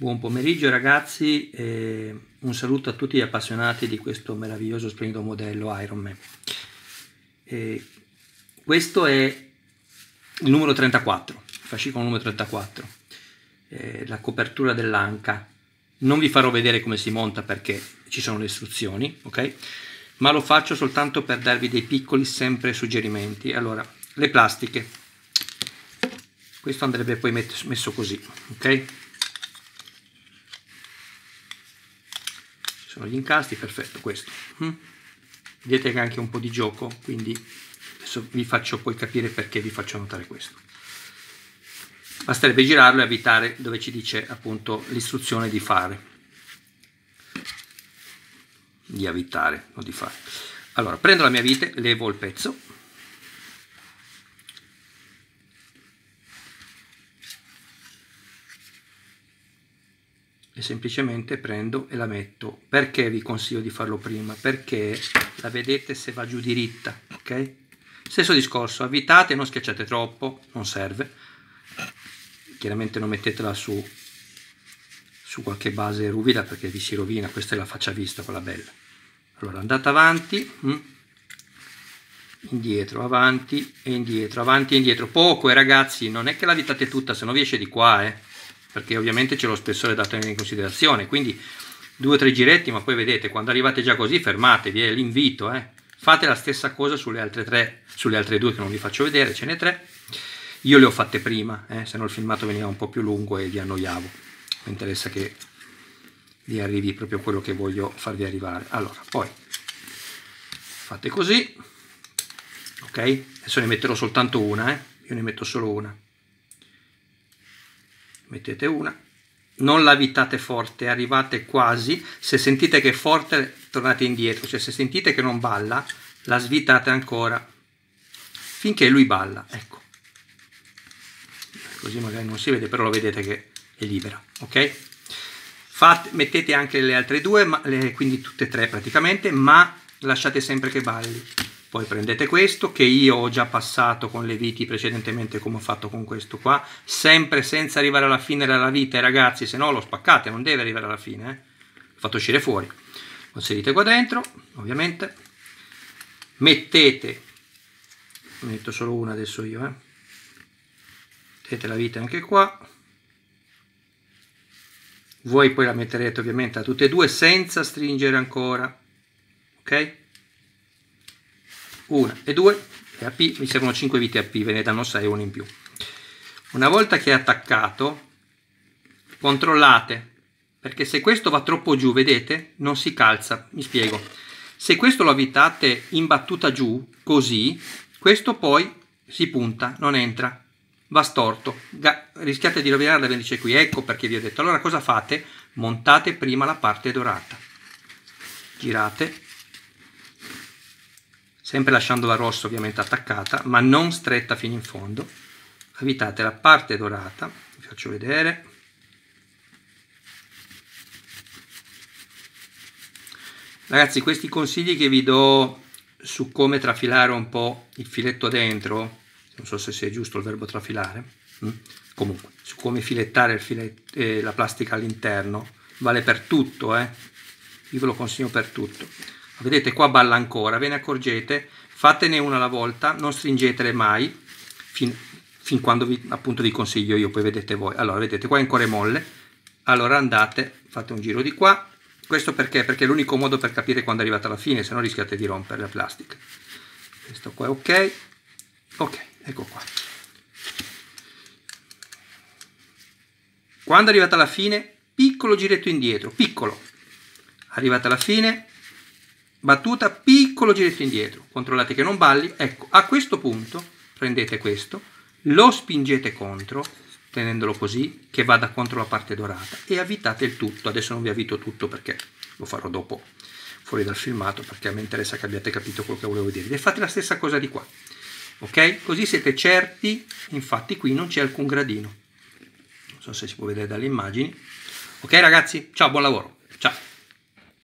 Buon pomeriggio ragazzi e un saluto a tutti gli appassionati di questo meraviglioso, splendido modello Ironman. Questo è il numero 34, il fascicolo numero 34, la copertura dell'anca. Non vi farò vedere come si monta perché ci sono le istruzioni, ok? Ma lo faccio soltanto per darvi dei piccoli sempre suggerimenti. Allora, le plastiche. Questo andrebbe poi messo così, ok? Sono gli incastri, perfetto, questo. Vedete che ha anche un po' di gioco, quindi adesso vi faccio poi capire perché vi faccio notare questo. Basterebbe girarlo e avvitare dove ci dice appunto l'istruzione di fare. Di avvitare, non di fare. Allora, prendo la mia vite, levo il pezzo. E semplicemente prendo e la metto. Perché vi consiglio di farlo prima? Perché la vedete se va giù diritta, ok? Stesso discorso, avvitate, non schiacciate troppo, non serve. Chiaramente non mettetela su qualche base ruvida perché vi si rovina. Questa è la faccia vista, quella bella. Allora andate avanti, indietro, avanti e indietro, avanti e indietro. Poco, ragazzi, non è che la avvitate tutta, se no vi esce di qua, perché ovviamente c'è lo spessore da tenere in considerazione, quindi 2 o 3 giretti, ma poi vedete, quando arrivate già così fermatevi, è l'invito, Fate la stessa cosa sulle altre 3, sulle altre 2 che non vi faccio vedere, ce n'è 3. Io le ho fatte prima, se no il filmato veniva un po' più lungo e vi annoiavo. Mi interessa che vi arrivi proprio quello che voglio farvi arrivare. Allora, poi fate così, ok? Adesso ne metterò soltanto una, io ne metto solo una. Mettete una, non la avvitate forte, arrivate quasi, se sentite che è forte tornate indietro, cioè se sentite che non balla la svitate ancora finché lui balla, ecco, così magari non si vede però lo vedete che è libera, ok? Mettete anche le altre 2, quindi tutte e 3 praticamente, ma lasciate sempre che balli. Poi prendete questo che io ho già passato con le viti precedentemente come ho fatto con questo qua, sempre senza arrivare alla fine della vite ragazzi, se no lo spaccate, non deve arrivare alla fine, Lo fate uscire fuori. Lo inserite qua dentro, ovviamente. Mettete, ne metto solo una adesso io, mettete la vite anche qua. Voi poi la metterete ovviamente a tutte e 2 senza stringere ancora, ok? 1 e 2 e AP, mi servono 5 viti AP, ve ne danno 6, 1 in più. Una volta che è attaccato, controllate, perché se questo va troppo giù, vedete, non si calza, mi spiego. Se questo lo avvitate in battuta giù, così, questo poi si punta, non entra, va storto, rischiate di rovinare la vernice qui, ecco perché vi ho detto. Allora cosa fate? Montate prima la parte dorata, girate, sempre lasciando la rossa ovviamente attaccata, ma non stretta fino in fondo. Avvitate la parte dorata, vi faccio vedere. Ragazzi, questi consigli che vi do su come trafilare un po' il filetto dentro, non so se sia giusto il verbo trafilare, comunque, su come filettare la plastica all'interno, vale per tutto, io ve lo consiglio per tutto. Vedete qua balla ancora, ve ne accorgete, fatene una alla volta, non stringetele mai fin quando appunto vi consiglio io, poi vedete voi. Allora vedete qua è ancora molle, allora andate, fate un giro di qua, questo perché? Perché è l'unico modo per capire quando arrivate alla fine, se no rischiate di rompere la plastica. Questo qua è ok, ecco qua. Quando arrivate alla fine, piccolo giretto indietro, piccolo, arrivate alla fine, battuta, piccolo giretto indietro, controllate che non balli, ecco, a questo punto prendete questo, lo spingete contro, tenendolo così, che vada contro la parte dorata, e avvitate il tutto. Adesso non vi avvito tutto perché lo farò dopo, fuori dal filmato, perché a me interessa che abbiate capito quello che volevo dire. E fate la stessa cosa di qua, ok? Così siete certi, infatti qui non c'è alcun gradino, non so se si può vedere dalle immagini. Ok ragazzi, ciao, buon lavoro, ciao!